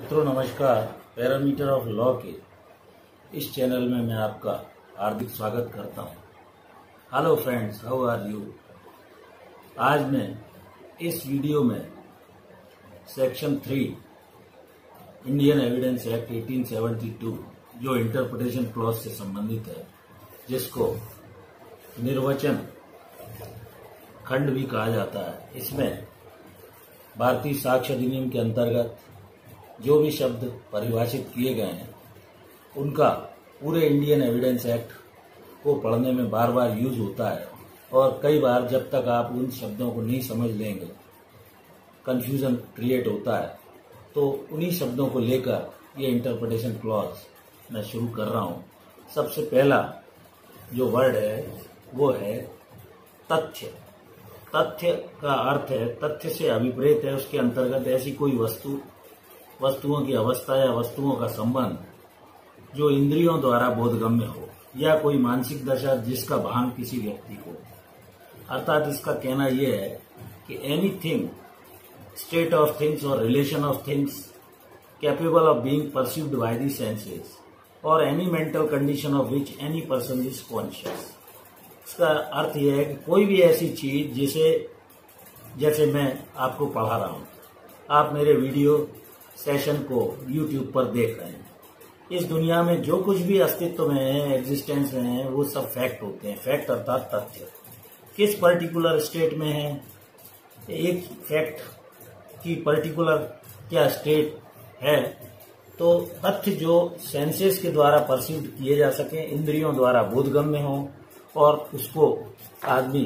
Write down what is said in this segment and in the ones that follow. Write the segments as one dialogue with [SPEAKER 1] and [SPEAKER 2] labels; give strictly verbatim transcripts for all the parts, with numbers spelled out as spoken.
[SPEAKER 1] मित्रों नमस्कार। Parameter of law के इस चैनल में मैं आपका हार्दिक स्वागत करता हूं। Hello friends, how are you. आज मैं इस वीडियो में section three Indian evidence act अठारह सौ बहत्तर जो इंटरप्रिटेशन क्लॉज से संबंधित है, जिसको निर्वचन खंड भी कहा जाता है, इसमें भारतीय साक्ष्य अधिनियम के अंतर्गत जो भी शब्द परिभाषित किए गए हैं उनका पूरे इंडियन एविडेंस एक्ट को पढ़ने में बार बार यूज होता है। और कई बार जब तक आप उन शब्दों को नहीं समझ लेंगे कंफ्यूजन क्रिएट होता है। तो उन्हीं शब्दों को लेकर ये इंटरप्रिटेशन क्लॉज मैं शुरू कर रहा हूँ। सबसे पहला जो वर्ड है वो है तथ्य। तथ्य का अर्थ है, तथ्य से अभिप्रेत है, उसके अंतर्गत ऐसी कोई वस्तु, वस्तुओं की अवस्था या वस्तुओं का संबंध जो इंद्रियों द्वारा बोधगम्य हो, या कोई मानसिक दशा जिसका भान किसी व्यक्ति को। अर्थात इसका कहना यह है कि एनीथिंग, स्टेट ऑफ थिंग्स और relation of things capable of being perceived by the senses और any mental condition of which any person is conscious. इसका अर्थ यह है कि कोई भी ऐसी चीज जिसे, जैसे मैं आपको पढ़ा रहा हूं, आप मेरे वीडियो सेशन को यूट्यूब पर देख रहे हैं। इस दुनिया में जो कुछ भी अस्तित्व में है, एग्जिस्टेंस में है, वो सब फैक्ट होते हैं। फैक्ट अर्थात तथ्य। किस पर्टिकुलर स्टेट में है, एक फैक्ट की पर्टिकुलर क्या स्टेट है, तो तथ्य जो सेंसेस के द्वारा परसीव किए जा सके, इंद्रियों द्वारा बोधगम्य हो, और उसको आदमी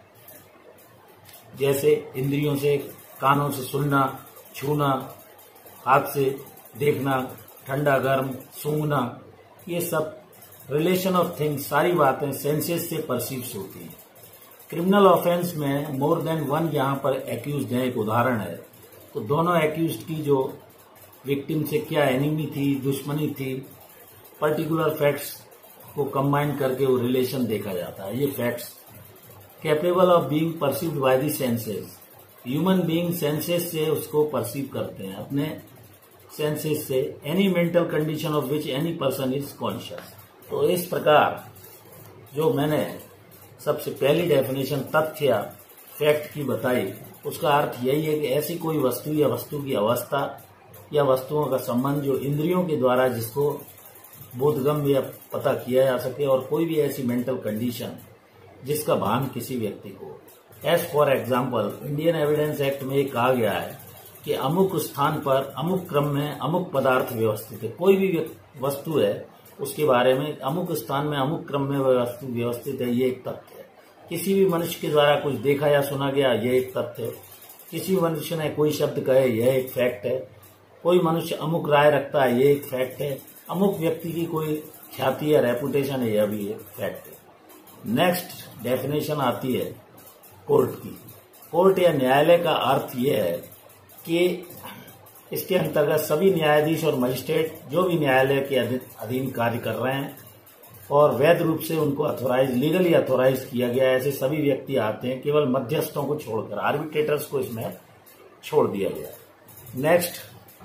[SPEAKER 1] जैसे इंद्रियों से, कानों से सुनना, छूना, हाथ से देखना, ठंडा गर्म सूंघना, ये सब रिलेशन ऑफ थिंग्स, सारी बातें सेंसेस से परसीव होती हैं। क्रिमिनल ऑफेंस में मोर देन वन यहाँ पर एक्यूज्ड है, एक उदाहरण है। तो दोनों एक्यूज्ड की जो विक्टिम से क्या एनिमी थी, दुश्मनी थी, पर्टिकुलर फैक्ट्स को कंबाइन करके वो रिलेशन देखा जाता है। ये facts capable of being perceived by the senses, human being senses से उसको परसीव करते हैं, अपने सेंसेस से। Any mental condition of which any person is conscious. तो इस प्रकार जो मैंने सबसे पहली डेफिनेशन तथ्य या फैक्ट की बताई, उसका अर्थ यही है कि ऐसी कोई वस्तु या वस्तु की अवस्था या वस्तुओं का संबंध जो इंद्रियों के द्वारा जिसको बोधगम्य या पता किया जा सके, और कोई भी ऐसी मेंटल कंडीशन जिसका भान किसी व्यक्ति को। As for example, Indian evidence act में कहा गया है कि अमुक स्थान पर अमुक क्रम में अमुक पदार्थ व्यवस्थित है। कोई भी वस्तु है उसके बारे में अमुक स्थान में अमुक क्रम में वस्तु व्यवस्थित है, ये एक तथ्य है। किसी भी मनुष्य के द्वारा कुछ देखा या सुना गया, ये एक तथ्य है। किसी मनुष्य ने कोई शब्द कहे, यह एक फैक्ट है। कोई मनुष्य अमुक राय रखता है, ये एक फैक्ट है। अमुक व्यक्ति की कोई ख्याति या रेपुटेशन है, यह भी एक फैक्ट है। नेक्स्ट डेफिनेशन आती है कोर्ट की। कोर्ट या न्यायालय का अर्थ यह है कि इसके अंतर्गत सभी न्यायाधीश और मजिस्ट्रेट जो भी न्यायालय के अधीन कार्य कर रहे हैं और वैध रूप से उनको अथोराइज, लीगली अथोराइज किया गया है, ऐसे सभी व्यक्ति आते हैं, केवल मध्यस्थों को छोड़कर, आर्बिट्रेटर्स को इसमें छोड़ दिया गया है। नेक्स्ट,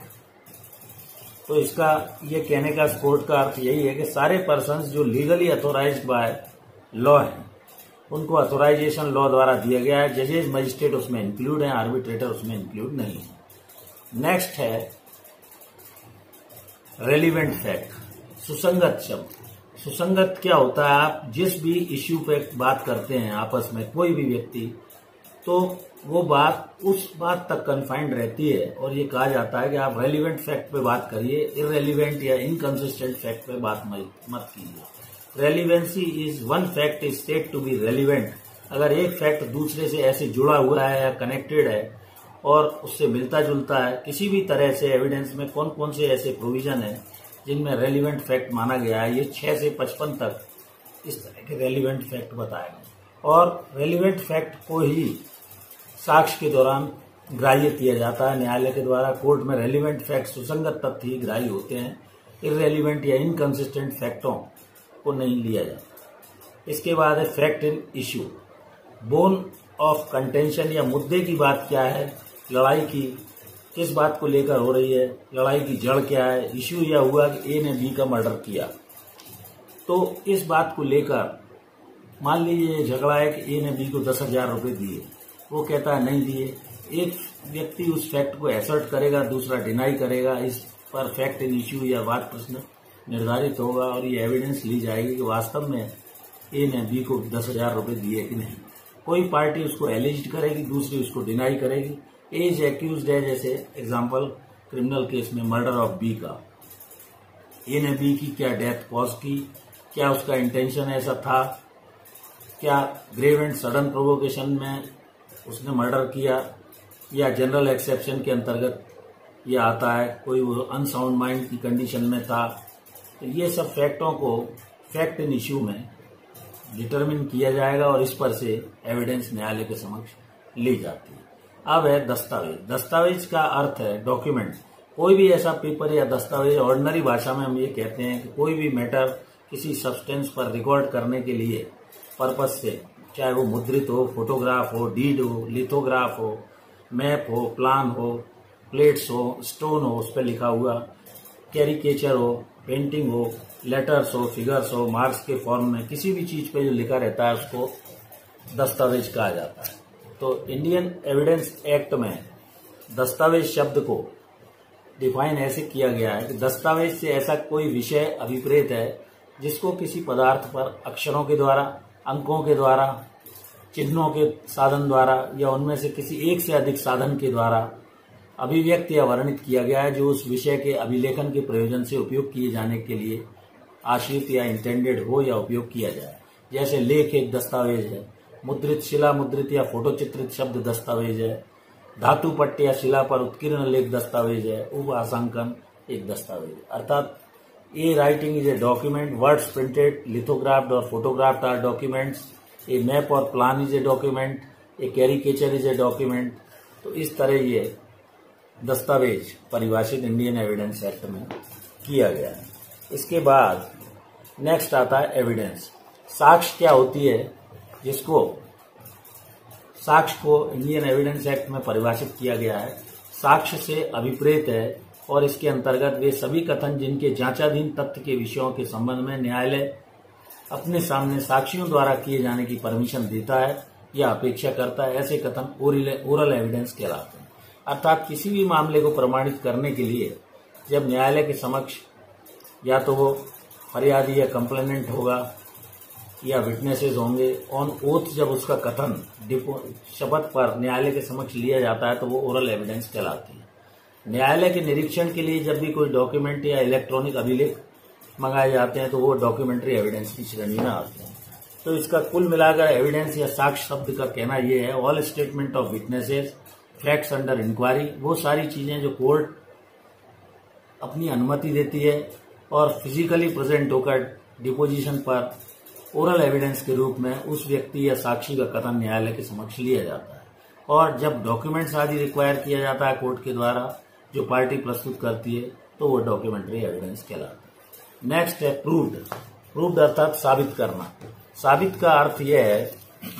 [SPEAKER 1] तो इसका ये कहने का कोर्ट का अर्थ यही है कि सारे पर्सन्स जो लीगली अथोराइज्ड बाय लॉ हैं उनको अथोराइजेशन लॉ द्वारा दिया गया है। जजेस, मजिस्ट्रेट उसमें इंक्लूड हैं, आर्बिट्रेटर उसमें इंक्लूड नहीं है। नेक्स्ट है रेलिवेंट फैक्ट, सुसंगत शब्द। सुसंगत क्या होता है, आप जिस भी इश्यू पे बात करते हैं आपस में कोई भी व्यक्ति, तो वो बात उस बात तक कन्फाइंड रहती है, और ये कहा जाता है कि आप रेलिवेंट फैक्ट पे बात करिए, इररेलिवेंट या इनकंसिस्टेंट फैक्ट पे बात मत कीजिए। Relevancy is one fact is said to be relevant. अगर एक फैक्ट दूसरे से ऐसे जुड़ा हुआ है या कनेक्टेड है और उससे मिलता जुलता है किसी भी तरह से, एविडेंस में कौन कौन से ऐसे प्रोविजन है जिनमें रेलिवेंट फैक्ट माना गया है, ये छह से पचपन तक इस तरह के रेलिवेंट फैक्ट बताए गए। और रेलिवेंट फैक्ट को ही साक्ष्य के दौरान ग्राह्य किया जाता है न्यायालय के द्वारा। कोर्ट में रेलिवेंट फैक्ट, सुसंगत तथ्य ही ग्राह्य होते हैं, इररेलिवेंट या इनकंसिस्टेंट फैक्टों को नहीं लिया जाता। इसके बाद है fact in issue. Bone of contention या मुद्दे की बात क्या है, लड़ाई की किस बात को लेकर हो रही है, लड़ाई की जड़ क्या है। इश्यू यह हुआ कि ए ने बी का मर्डर किया, तो इस बात को लेकर मान लीजिए झगड़ा है कि ए ने बी को दस हजार रुपये दिए, वो कहता है नहीं दिए। एक व्यक्ति उस फैक्ट को एसर्ट करेगा, दूसरा डिनाई करेगा। इस पर फैक्ट इन इश्यू या वाद प्रश्न निर्धारित होगा और ये एविडेंस ली जाएगी कि वास्तव में ए ने बी को दस हजार रुपये दिए कि नहीं। कोई पार्टी उसको एलिज्ड करेगी, दूसरी उसको डिनाई करेगी। ए इज एक्यूज्ड है, जैसे एग्जाम्पल क्रिमिनल केस में मर्डर ऑफ बी का, ए ने बी की क्या डेथ कॉज की, क्या उसका इंटेंशन ऐसा था, क्या ग्रेव एंड सडन प्रोवोकेशन में उसने मर्डर किया, या जनरल एक्सेप्शन के अंतर्गत ये आता है, कोई वो अनसाउंड माइंड की कंडीशन में था। तो ये सब फैक्टों को फैक्ट इन इश्यू में डिटरमिन किया जाएगा और इस पर से एविडेंस न्यायालय के समक्ष ली जाती है। अब है दस्तावेज। दस्तावेज का अर्थ है डॉक्यूमेंट। कोई भी ऐसा पेपर या दस्तावेज, ऑर्डिनरी भाषा में हम ये कहते हैं कि कोई भी मैटर किसी सब्सटेंस पर रिकॉर्ड करने के लिए पर्पज से, चाहे वो मुद्रित हो, फोटोग्राफ हो, डीड हो, लिथोग्राफ हो, मैप हो, प्लान हो, प्लेट्स हो, स्टोन हो उस पर लिखा हुआ, कैरिकेचर हो, पेंटिंग हो, लेटर्स हो, फिगर्स हो, मार्क्स के फॉर्म में किसी भी चीज पे जो लिखा रहता है उसको दस्तावेज कहा जाता है। तो इंडियन एविडेंस एक्ट में दस्तावेज शब्द को डिफाइन ऐसे किया गया है कि दस्तावेज से ऐसा कोई विषय अभिप्रेत है जिसको किसी पदार्थ पर अक्षरों के द्वारा, अंकों के द्वारा, चिन्हों के साधन द्वारा या उनमें से किसी एक से अधिक साधन के द्वारा अभिव्यक्त या वर्णित किया गया है, जो उस विषय के अभिलेखन के प्रयोजन से उपयोग किए जाने के लिए आश्रित या इंटेंडेड हो या उपयोग किया जाए। जैसे लेख एक दस्तावेज है, मुद्रित, शिला मुद्रित या फोटो चित्रित शब्द दस्तावेज है, धातु पट्ट या शिला पर उत्कीर्ण लेख दस्तावेज है, उप आशंकन एक दस्तावेज। अर्थात a writing is a document, words printed, lithographed और photographed are documents, a map और plan is a document, a caricature is a document. तो इस तरह ये दस्तावेज परिभाषित इंडियन एविडेंस एक्ट में किया गया है। इसके बाद नेक्स्ट आता है एविडेंस। साक्ष्य क्या होती है, जिसको साक्ष्य को इंडियन एविडेंस एक्ट में परिभाषित किया गया है। साक्ष्य से अभिप्रेत है और इसके अंतर्गत वे सभी कथन जिनके जांचाधीन तथ्य के विषयों के संबंध में न्यायालय अपने सामने साक्षियों द्वारा किए जाने की परमिशन देता है या अपेक्षा करता है, ऐसे कथन ओरल एविडेंस कहलाते हैं। अर्थात किसी भी मामले को प्रमाणित करने के लिए जब न्यायालय के समक्ष या तो वो फरियादी या कंप्लेनेंट होगा या विटनेसेस होंगे, ऑन ओथ जब उसका कथन शपथ पर न्यायालय के समक्ष लिया जाता है तो वो ओरल एविडेंस कहलाती है। न्यायालय के निरीक्षण के लिए जब भी कोई डॉक्यूमेंट या इलेक्ट्रॉनिक अभिलेख मंगाए जाते हैं तो वो डॉक्यूमेंट्री एविडेंस की श्रेणी में आते हैं। तो इसका कुल मिलाकर एविडेंस या साक्ष्य शब्द का कहना यह है, all statement of witnesses, facts under inquiry, वो सारी चीजें जो कोर्ट अपनी अनुमति देती है और फिजिकली प्रेजेंट होकर डिपोजिशन पर ओरल एविडेंस के रूप में उस व्यक्ति या साक्षी का कथन न्यायालय के समक्ष लिया जाता है। और जब डॉक्यूमेंट्स आदि रिक्वायर किया जाता है कोर्ट के द्वारा जो पार्टी प्रस्तुत करती है तो वो डॉक्यूमेंट्री एविडेंस कहलाता है। नेक्स्ट है प्रूव्ड। प्रूव्ड अर्थात साबित करना। साबित का अर्थ यह है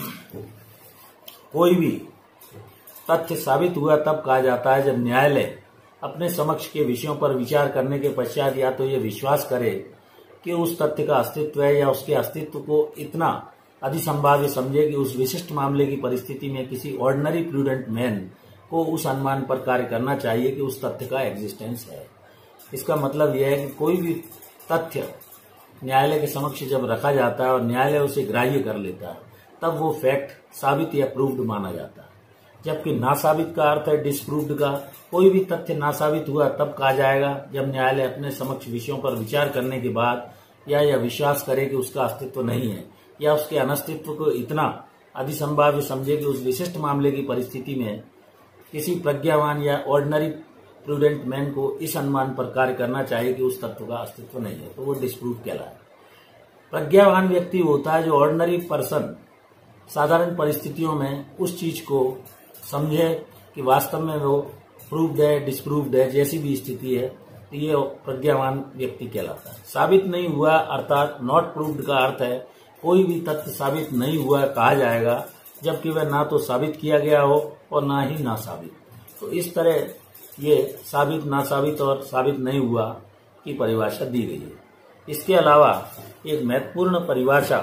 [SPEAKER 1] कोई भी तथ्य साबित हुआ तब कहा जाता है जब न्यायालय अपने समक्ष के विषयों पर विचार करने के पश्चात या तो ये विश्वास करे कि उस तथ्य का अस्तित्व है या उसके अस्तित्व को इतना अधिसंभाव्य समझे कि उस विशिष्ट मामले की परिस्थिति में किसी ऑर्डिनरी प्रूडेंट मैन को उस अनुमान पर कार्य करना चाहिए कि उस तथ्य का एग्जिस्टेंस है। इसका मतलब यह है कि कोई भी तथ्य न्यायालय के समक्ष जब रखा जाता है और न्यायालय उसे ग्राह्य कर लेता है तब वो फैक्ट साबित या प्रूव्ड माना जाता है। जबकि नासाबित का अर्थ है डिसप्रूव्ड का। कोई भी तथ्य नासाबित हुआ तब कहा जाएगा जब न्यायालय अपने समक्ष विषयों पर विचार करने के बाद या यह विश्वास करे कि उसका अस्तित्व नहीं है या उसके अनस्तित्व को इतना अधिसंभाव्य समझे कि उस विशिष्ट मामले की परिस्थिति में किसी प्रज्ञावान या ऑर्डिनरी प्रूडेंट मैन को इस अनुमान पर कार्य करना चाहिए कि उस तत्व का अस्तित्व नहीं है, तो वो डिसप्रूव कहलाए। प्रज्ञावान व्यक्ति होता है जो ऑर्डिनरी पर्सन साधारण परिस्थितियों में उस चीज को समझे कि वास्तव में वो प्रूव्ड है, डिसप्रूव्ड है, जैसी भी स्थिति है, तो ये प्रज्ञावान व्यक्ति कहलाता है। साबित नहीं हुआ अर्थात नॉट प्रूव्ड का अर्थ है कोई भी तथ्य साबित नहीं हुआ कहा जाएगा जबकि वह ना तो साबित किया गया हो और ना ही ना साबित। तो इस तरह ये साबित नासाबित और साबित नहीं हुआ की परिभाषा दी गई है। इसके अलावा एक महत्वपूर्ण परिभाषा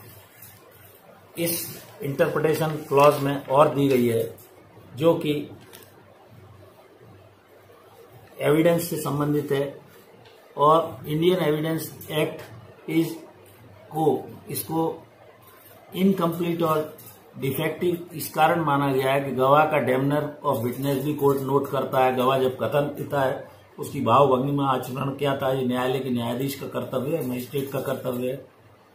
[SPEAKER 1] इस इंटरप्रिटेशन क्लॉज में और दी गई है, जो कि एविडेंस से संबंधित है और इंडियन एविडेंस एक्ट इज को इसको इनकम्प्लीट और डिफेक्टिव इस कारण माना गया है कि गवाह का डेमनर ऑफ विटनेस भी कोर्ट नोट करता है। गवाह जब कथन देता है उसकी भावभंगी में आचरण क्या था, ये न्यायालय के न्यायाधीश का कर्तव्य है, मजिस्ट्रेट का कर्तव्य है।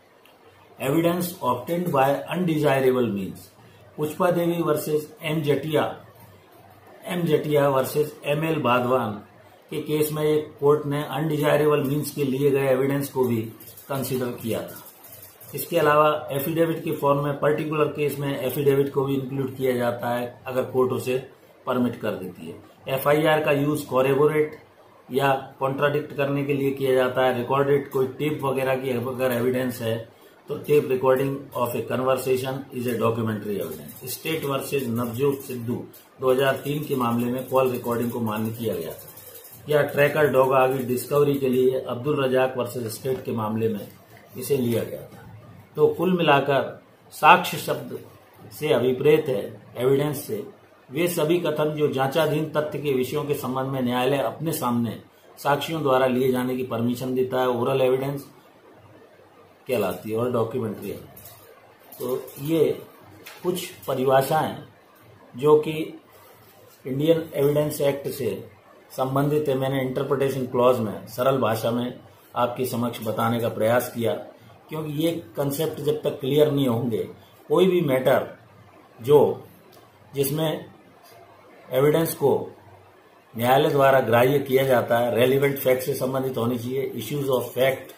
[SPEAKER 1] Evidence obtained by undesirable means, Pushpa Devi versus M Jatia M Jatia versus M L Badhwan के केस में एक कोर्ट ने अनडिजायरेबल मीन्स के लिए गए एविडेंस को भी कंसीडर किया था। इसके अलावा एफिडेविट के फॉर्म में पर्टिकुलर केस में एफिडेविट को भी इंक्लूड किया जाता है अगर कोर्ट उसे परमिट कर देती है। एफआईआर का यूज कॉरेबोरेट या कॉन्ट्राडिक्ट करने के लिए किया जाता है। रिकॉर्डेड कोई टेप वगैरह की अगर एविडेंस है तो tape recording of a conversation is a documentary evidence. State versus Navjot Sidhu दो हज़ार तीन के मामले में कॉल रिकॉर्डिंग को मान्य किया गया था। या ट्रैकर डॉग आगे डिस्कवरी के लिए अब्दुल रजाक वर्सेज स्टेट के मामले में इसे लिया गया था। तो कुल मिलाकर साक्ष्य शब्द से अभिप्रेत है एविडेंस से वे सभी कथन जो जांचाधीन तथ्य के विषयों के संबंध में न्यायालय अपने सामने साक्षियों द्वारा लिए जाने की परमिशन देता है, ओरल एविडेंस कहलाती है और डॉक्यूमेंट्री है। तो ये कुछ परिभाषाएं जो कि इंडियन एविडेंस एक्ट से संबंधित है, मैंने इंटरप्रिटेशन क्लॉज में सरल भाषा में आपके समक्ष बताने का प्रयास किया, क्योंकि ये कंसेप्ट जब तक क्लियर नहीं होंगे कोई भी मैटर जो जिसमें एविडेंस को न्यायालय द्वारा ग्राह्य किया जाता है रेलिवेंट फैक्ट से संबंधित होनी चाहिए। इश्यूज ऑफ फैक्ट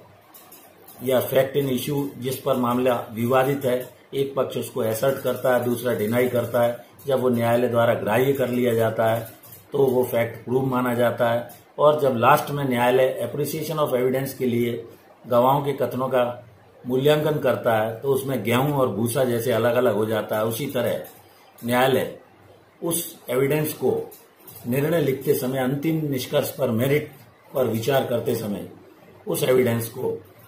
[SPEAKER 1] या फैक्ट इन इश्यू जिस पर मामला विवादित है, एक पक्ष उसको एसर्ट करता है, दूसरा डिनाई करता है। जब वो न्यायालय द्वारा ग्राह्य कर लिया जाता है तो वो फैक्ट प्रूव माना जाता है। और जब लास्ट में न्यायालय एप्रिसिएशन ऑफ एविडेंस के लिए गवाहों के कथनों का मूल्यांकन करता है तो उसमें गेहूं और भूसा जैसे अलग अलग हो जाता है, उसी तरह न्यायालय उस एविडेंस को निर्णय लिखते समय अंतिम निष्कर्ष पर मेरिट पर विचार करते समय उस एविडेंस को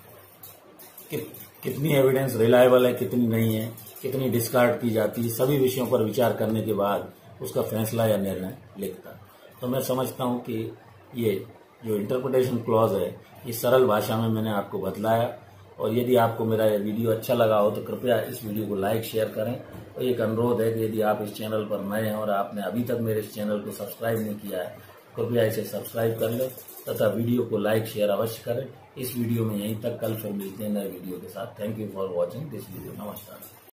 [SPEAKER 1] कि, कितनी एविडेंस रिलायबल है, कितनी नहीं है, कितनी डिस्कार्ड की जाती है, सभी विषयों पर विचार करने के बाद उसका फैसला या निर्णय लिखता है। तो मैं समझता हूं कि ये जो इंटरप्रिटेशन क्लॉज है ये सरल भाषा में मैंने आपको बतलाया। और यदि आपको मेरा यह वीडियो अच्छा लगा हो तो कृपया इस वीडियो को लाइक शेयर करें। और एक अनुरोध है कि यदि आप इस चैनल पर नए हैं और आपने अभी तक मेरे इस चैनल को सब्सक्राइब नहीं किया है, कृपया इसे सब्सक्राइब कर लें तथा वीडियो को लाइक शेयर अवश्य करें। इस वीडियो में यहीं तक, कल फिर मिलते हैं नए वीडियो के साथ। Thank you for watching this video. नमस्कार।